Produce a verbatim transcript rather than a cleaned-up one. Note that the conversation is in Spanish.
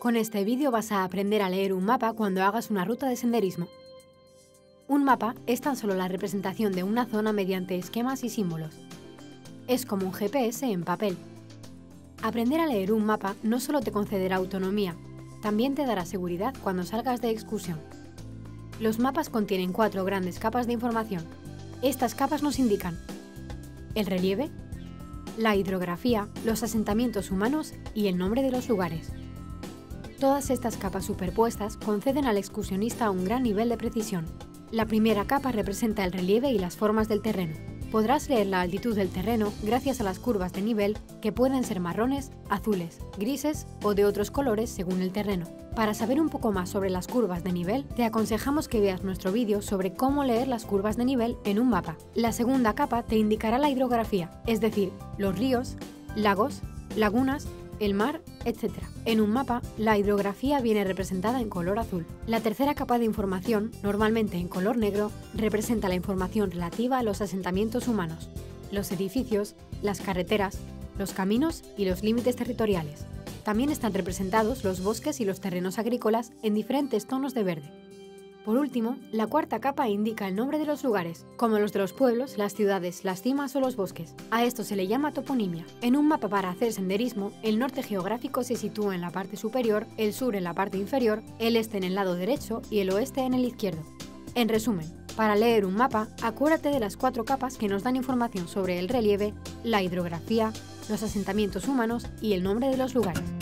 Con este vídeo vas a aprender a leer un mapa cuando hagas una ruta de senderismo. Un mapa es tan solo la representación de una zona mediante esquemas y símbolos. Es como un G P S en papel. Aprender a leer un mapa no solo te concederá autonomía, también te dará seguridad cuando salgas de excursión. Los mapas contienen cuatro grandes capas de información. Estas capas nos indican el relieve, la hidrografía, los asentamientos humanos y el nombre de los lugares. Todas estas capas superpuestas conceden al excursionista un gran nivel de precisión. La primera capa representa el relieve y las formas del terreno. Podrás leer la altitud del terreno gracias a las curvas de nivel, que pueden ser marrones, azules, grises o de otros colores según el terreno. Para saber un poco más sobre las curvas de nivel, te aconsejamos que veas nuestro vídeo sobre cómo leer las curvas de nivel en un mapa. La segunda capa te indicará la hidrografía, es decir, los ríos, lagos, lagunas, el mar, etcétera. En un mapa, la hidrografía viene representada en color azul. La tercera capa de información, normalmente en color negro, representa la información relativa a los asentamientos humanos, los edificios, las carreteras, los caminos y los límites territoriales. También están representados los bosques y los terrenos agrícolas en diferentes tonos de verde. Por último, la cuarta capa indica el nombre de los lugares, como los de los pueblos, las ciudades, las cimas o los bosques. A esto se le llama toponimia. En un mapa para hacer senderismo, el norte geográfico se sitúa en la parte superior, el sur en la parte inferior, el este en el lado derecho y el oeste en el izquierdo. En resumen, para leer un mapa, acuérdate de las cuatro capas que nos dan información sobre el relieve, la hidrografía, los asentamientos humanos y el nombre de los lugares.